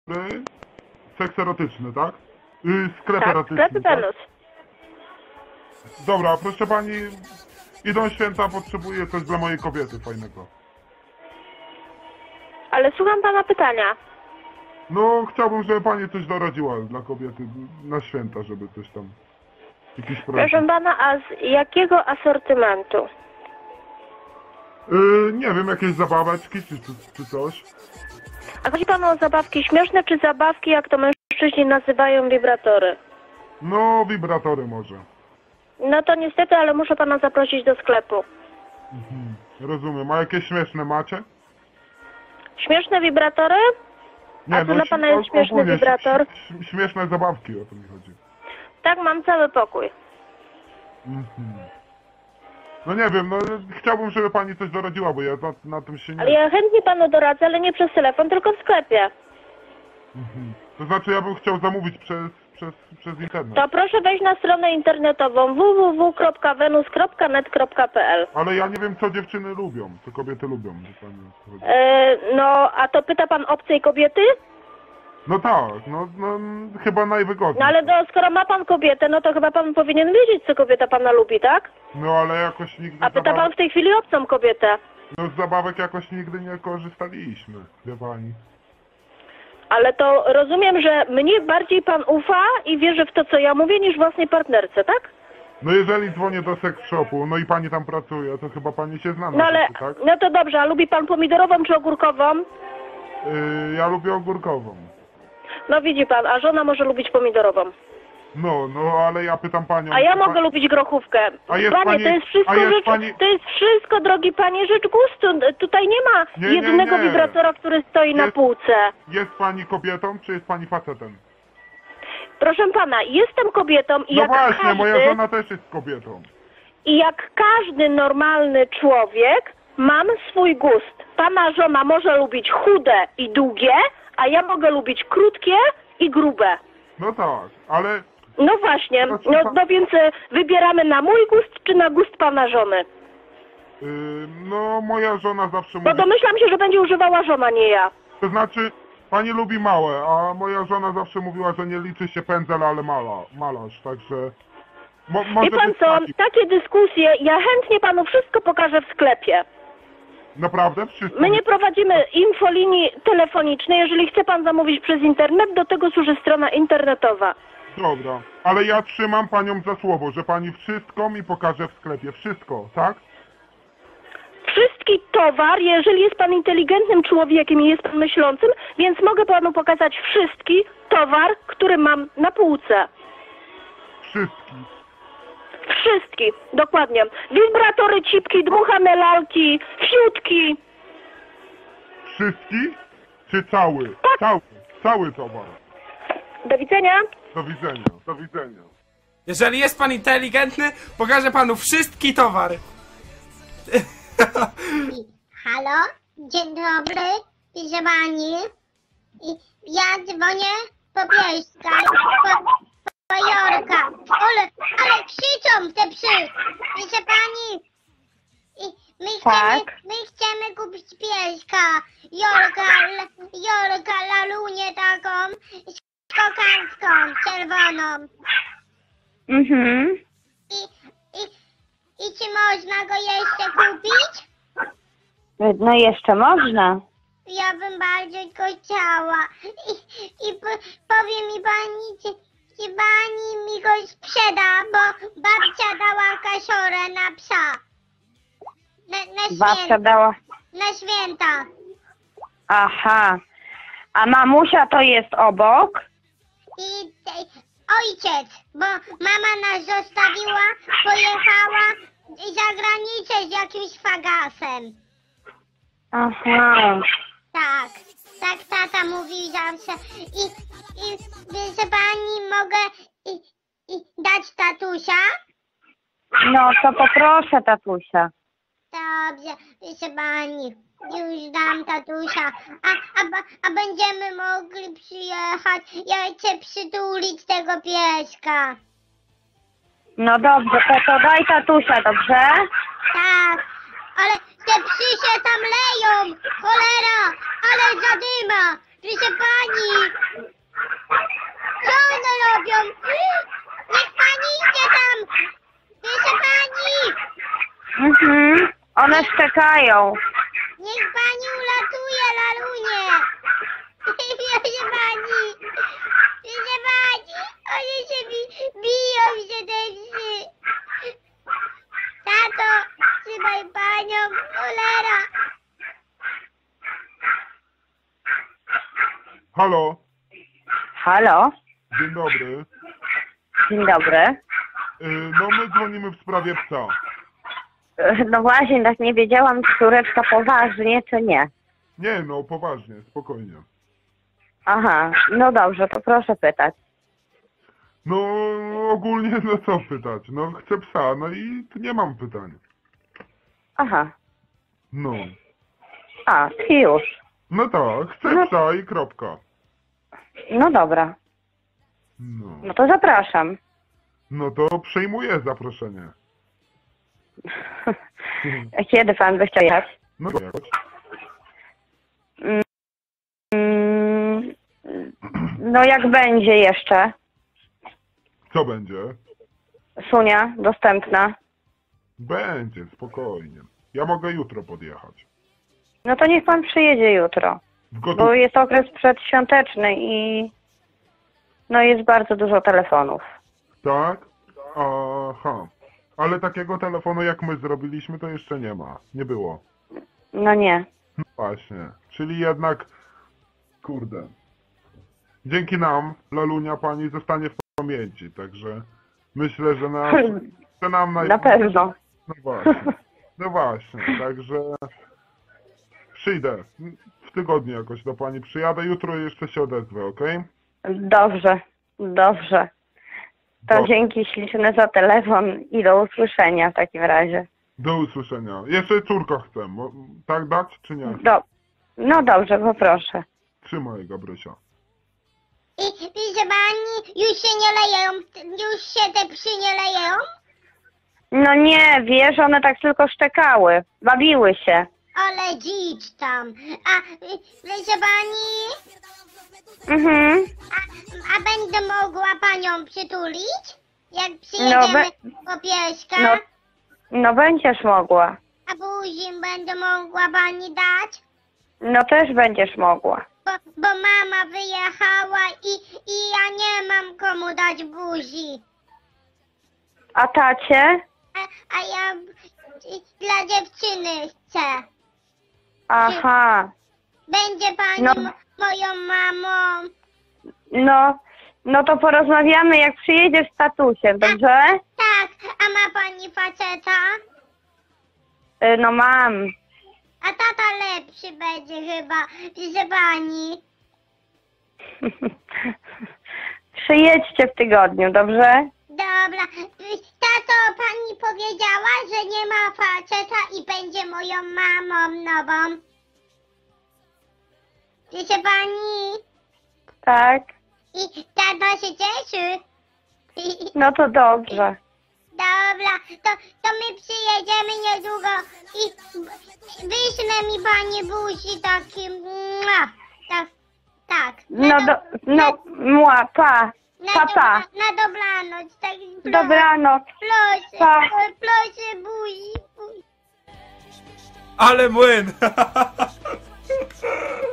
Seks erotyczny, tak? Sklep Tak, erotyczny, sklep tak? Wenus. Dobra, proszę pani, idą święta, potrzebuję coś dla mojej kobiety fajnego. Ale słucham pana pytania. No, chciałbym, żeby pani coś doradziła dla kobiety na święta, żeby coś tam... Jakiś Proszę prezent. pana, a z jakiego asortymentu? Nie wiem, jakieś zabaweczki czy coś. A chodzi panu o zabawki śmieszne, czy zabawki, jak to mężczyźni nazywają, wibratory? No, wibratory może. No to niestety, ale muszę pana zaprosić do sklepu. Rozumiem. A jakieś śmieszne macie? Śmieszne wibratory? A co dla pana jest śmieszny ogólnie wibrator? Śmieszne zabawki, o to mi chodzi. Tak, mam cały pokój. No nie wiem, no chciałbym, żeby pani coś doradziła, bo ja na tym się nie... Ale ja chętnie panu doradzę, ale nie przez telefon, tylko w sklepie. To znaczy, ja bym chciał zamówić przez internet. To proszę wejść na stronę internetową www.venus.net.pl. Ale ja nie wiem, co dziewczyny lubią, co kobiety lubią. Wie pani, o co chodzi. No, a to pyta pan obcej kobiety? No tak, no chyba najwygodniej. No ale skoro ma pan kobietę, no to chyba pan powinien wiedzieć, co kobieta pana lubi, tak? No ale jakoś nigdy A pyta pan w tej chwili obcą kobietę. No z zabawek jakoś nigdy nie korzystaliśmy, wie pani. Ale to rozumiem, że mnie bardziej pan ufa i wierzy w to, co ja mówię, niż własnej partnerce, tak? No jeżeli dzwonię do sex shopu, no i pani tam pracuje, to chyba pani się zna na No ale, rzeczy, tak? no to dobrze, a lubi pan pomidorową czy ogórkową? Ja lubię ogórkową. No widzi pan, a żona może lubić pomidorową. No, ale ja pytam panią... A ja mogę lubić grochówkę. A jest Panie, pani- to jest wszystko a jest rzecz, pani- to jest wszystko, drogi panie, rzecz gustu. Tutaj nie ma Nie, jednego nie. wibratora, który stoi na Jest- półce. Jest pani kobietą, czy jest pani facetem? Proszę pana, jestem kobietą i No jak właśnie, moja każdy... żona też jest kobietą. I jak każdy normalny człowiek mam swój gust. Pana żona może lubić chude i długie, a ja mogę lubić krótkie i grube. No tak, ale... No właśnie, Proszę no więc wybieramy na mój gust czy na gust pana żony? No moja żona zawsze Bo mówi... domyślam się, że będzie używała żona, nie ja. To znaczy, pani lubi małe, a moja żona zawsze mówiła, że nie liczy się pędzel, ale malarz, także... Może Wie pan być co, taki. takie dyskusje, ja chętnie panu wszystko pokażę w sklepie. Naprawdę? Wszystko? My nie prowadzimy infolinii telefonicznej, jeżeli chce pan zamówić przez internet, do tego służy strona internetowa. Dobra, ale ja trzymam panią za słowo, że pani wszystko mi pokaże w sklepie. Wszystko, tak? Wszystki towar, jeżeli jest pan inteligentnym człowiekiem i jest pan myślącym, więc mogę panu pokazać wszystki towar, który mam na półce. Wszystki. Wszystki, dokładnie. Wibratory, cipki, dmuchane lalki, fiutki. Wszystki? Czy cały? Tak. Cały towar. Do widzenia. Do widzenia, do widzenia. Jeżeli jest pan inteligentny, pokażę panu wszystki towar. Halo? Dzień dobry, proszę pani. Ja dzwonię po Bielska, po Jorka. Ale krzyczą te psy. Proszę pani. My chcemy kupić pieska. Jorka, lalunię taką z kokarską, czerwoną. Mhm. I czy można go jeszcze kupić? No jeszcze można. Ja bym bardzo go chciała. I powie mi pani, czy pani mi go sprzeda, bo babcia dała kasiorę na psa. Na Babcia święta. dała... Na święta. Aha. A mamusia to jest obok? I ojciec, bo mama nas zostawiła, pojechała za granicę z jakimś fagasem. Aha. Tak tata mówi zawsze. I proszę pani, mogę dać tatusia? No to poproszę tatusia. Dobrze, proszę pani, już dam tatusia. A będziemy mogli przyjechać. Ja chcę przytulić tego pieska. No dobrze, to daj tatusia, dobrze? Tak, ale te psy się tam leją, cholera, ale zadyma. Proszę pani! Co one robią? Niech pani idzie tam! Proszę pani! One szczekają. Niech pani ulatuje, Lalunie! Proszę pani! Proszę pani! One się biją się te psy! Tato! Trzymaj panią! Cholera! Halo? Halo? Dzień dobry. Dzień dobry. No my dzwonimy w sprawie psa. No właśnie, tak nie wiedziałam, czy córeczka poważnie, czy nie. Nie, no poważnie, spokojnie. Aha, no dobrze, to proszę pytać. No ogólnie, no co pytać? No chcę psa, no i nie mam pytań. Aha, No. i już. No tak, chcę No. psa i kropka. No dobra, No. no to zapraszam. No to przyjmuję zaproszenie. Kiedy pan by chciał jechać? No jakoś. No jak będzie jeszcze? Co będzie? Sunia dostępna? Będzie, spokojnie. Ja mogę jutro podjechać. No to niech pan przyjedzie jutro, W bo gotow... jest okres przedświąteczny i no jest bardzo dużo telefonów. Tak? Aha. Ale takiego telefonu jak my zrobiliśmy to jeszcze nie ma. Nie było. No nie. No właśnie. Czyli jednak... Kurde. Dzięki nam, Lalunia, pani zostanie w pamięci, także myślę, że nam Na pewno. No właśnie. No właśnie, także przyjdę. W tygodniu jakoś do pani przyjadę. Jutro jeszcze się odezwę, okej? Dobrze, dobrze. To Dobrze. dzięki śliczne za telefon i do usłyszenia w takim razie. Do usłyszenia. Jeszcze córka chcę. Tak dać, czy nie? No dobrze, poproszę. Trzymaj, Gabrysia. I proszę pani, już się nie leją, już się te psy nie leją? No nie, wiesz, one tak tylko szczekały. Bawiły się. Ale dzicz tam. A proszę pani, Mhm. a będę mogła panią przytulić? Jak przyjedziemy po pieska? No będziesz mogła. A buzi będę mogła pani dać? No też będziesz mogła. Bo mama wyjechała i ja nie mam komu dać buzi. A tacie? A ja dla dziewczyny chcę. Aha. Będzie pani No. moją mamą. No to porozmawiamy, jak przyjedziesz z tatusiem, dobrze? Tak, a ma pani faceta? No mam. A tata lepszy będzie chyba, proszę pani. Przyjedźcie w tygodniu, dobrze? Dobra, tato, pani powiedziała, że nie ma faceta i będzie moją mamą nową. Proszę pani. Tak. I tata się cieszy. No to dobrze. Dobra, to my przyjedziemy niedługo i wyślę mi pani buzi taki, tak. Mła, pa. Pa. Na dobranoc, tak. Dobranoc. Proszę, Pa. proszę buzi. Ale młyn!